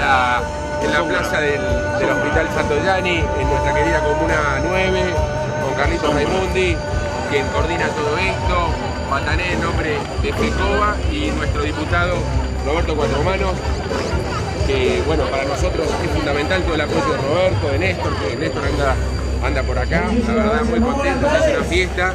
en la plaza del Hospital Santoyani, en nuestra querida Comuna 9, con Carlitos Raimundi, quien coordina todo esto, Patané en nombre de FECOBA y nuestro diputado Roberto Cuatromanos, que bueno, para nosotros es fundamental todo el apoyo de Roberto, de Néstor, que Néstor anda por acá, la verdad muy contento, se hace una fiesta.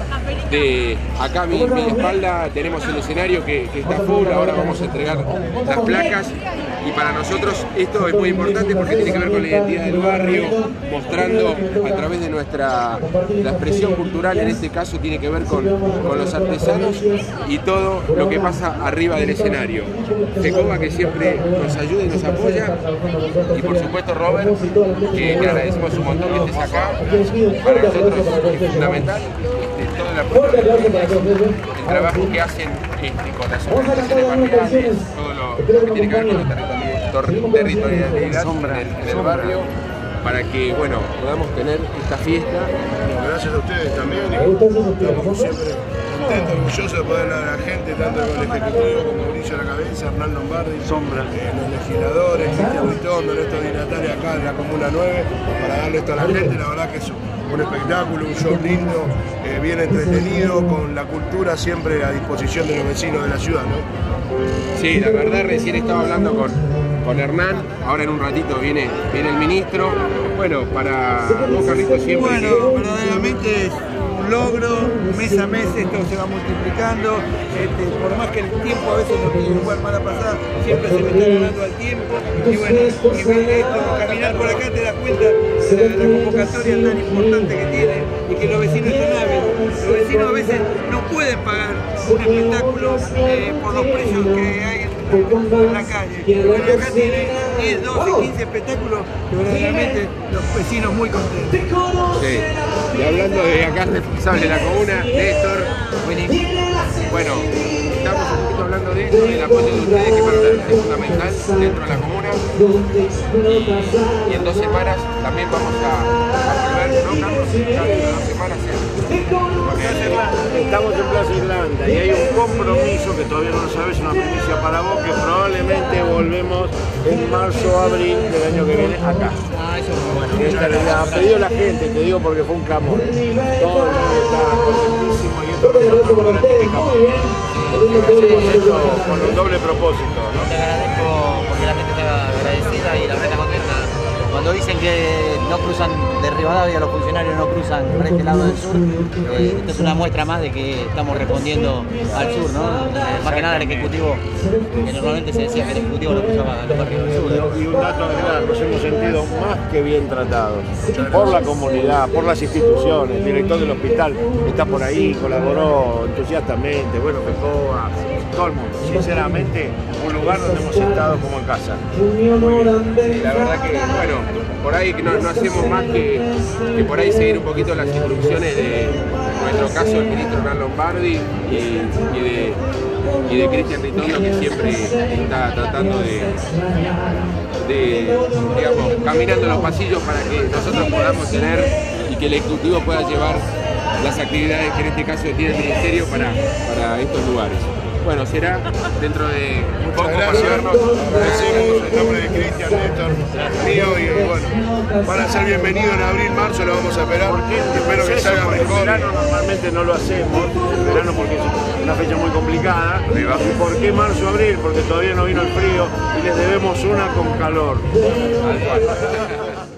Acá a mi espalda tenemos el escenario que está full, ahora vamos a entregar las placas y para nosotros esto es muy importante porque tiene que ver con la identidad del barrio, mostrando a través de la expresión cultural, en este caso tiene que ver con los artesanos y todo lo que pasa arriba del escenario. FECOBA, que siempre nos ayuda y nos apoya, y por supuesto Robert, que agradecemos un montón que estés acá, para nosotros es fundamental. Todo el trabajo que hacen con las organizaciones barriales, todo lo que tiene que ver con la territorialidad en el barrio, para que bueno, podamos tener esta fiesta. Gracias a ustedes también, estamos siempre contentos, orgullosos de poder hablar a la gente, tanto con el Ejecutivo como Brillo a la cabeza, Hernán Lombardi, los legisladores, Cristian Ritondo, Néstor Di Natale acá en la Comuna 9, para darle esto a la gente. La verdad que es un espectáculo, un show lindo, bien entretenido, con la cultura siempre a disposición de los vecinos de la ciudad, ¿no? Sí, la verdad recién estaba hablando con Hernán, ahora en un ratito viene el ministro. Bueno, para vos, Carlitos, siempre... Bueno, verdaderamente es un logro, mes a mes esto se va multiplicando, por más que el tiempo a veces nos pide igual mala pasada, siempre se me está ganando al tiempo, y bueno, y ver esto, caminar por acá te das cuenta de la convocatoria tan importante que tiene y que los vecinos están ávidos. Los vecinos a veces no pueden pagar un espectáculo por los precios que hay en la calle. Pero acá tiene 10, 12, 15 espectáculos que verdaderamente los vecinos muy contentos. Sí. Y hablando de acá responsable de la comuna, Néstor, bueno, estamos un poquito hablando de esto, del apoyo de ustedes, que para ustedes es fundamental dentro de la comuna. Y en 2 semanas también vamos a volver, ¿no, Carlos? En 2 semanas estamos en Plaza Irlanda y hay un compromiso que todavía no lo sabes, una primicia para vos, que probablemente volvemos en marzo o abril del año que viene acá. Eso es muy bueno. Esta la ha pedido la gente, te digo porque fue un clamor. Todo el mundo está contentísimo y esto lo ratificamos. Esto con un doble propósito, ¿no? Te agradezco porque la gente está agradecida y la gente está contenta. Cuando dicen que no cruzan de Rivadavia, los funcionarios no cruzan para este lado del sur, esto es una muestra más de que estamos respondiendo al sur, ¿no? Más que nada el Ejecutivo, que normalmente se decía que el Ejecutivo no cruzaba los barrios del sur. Y un dato agregar, nos hemos sentido más que bien tratados por la comunidad, por las instituciones. El director del hospital está por ahí, colaboró entusiastamente, bueno, FECOBA, todo el mundo. Sinceramente, un lugar donde hemos estado como en casa. la verdad que, bueno, por ahí no hacemos más que por ahí seguir un poquito las instrucciones de, en nuestro caso, el ministro Hernán Lombardi y de Cristian Ritondo, que siempre está tratando de, digamos, caminando los pasillos para que nosotros podamos tener y que el Ejecutivo pueda llevar las actividades que en este caso tiene el Ministerio para estos lugares. Bueno, será dentro de un poco para vernos. Agradecemos el nombre de Cristian, Néstor, mío, y bueno, van a ser bienvenidos en abril, marzo, lo vamos a esperar. Y espero que salga mejor. En verano normalmente no lo hacemos, en verano porque es una fecha muy complicada. ¿Y por qué marzo, abril? Porque todavía no vino el frío y les debemos una con calor.